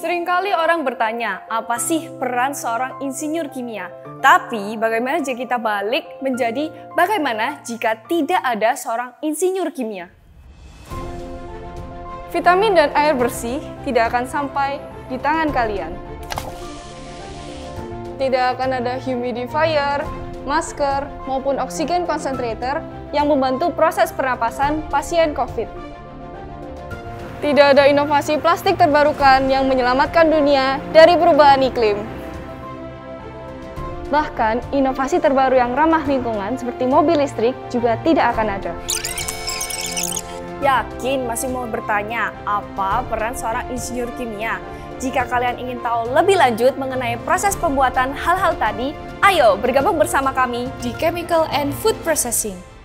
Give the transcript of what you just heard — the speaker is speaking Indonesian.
Seringkali orang bertanya, apa sih peran seorang insinyur kimia? Tapi bagaimana jika kita balik menjadi bagaimana jika tidak ada seorang insinyur kimia? Vitamin dan air bersih tidak akan sampai di tangan kalian. Tidak akan ada humidifier, masker, maupun oksigen concentrator yang membantu proses pernapasan pasien COVID. Tidak ada inovasi plastik terbarukan yang menyelamatkan dunia dari perubahan iklim. Bahkan, inovasi terbaru yang ramah lingkungan seperti mobil listrik juga tidak akan ada. Yakin masih mau bertanya apa peran seorang insinyur kimia? Jika kalian ingin tahu lebih lanjut mengenai proses pembuatan hal-hal tadi, ayo bergabung bersama kami di Chemical and Food Processing.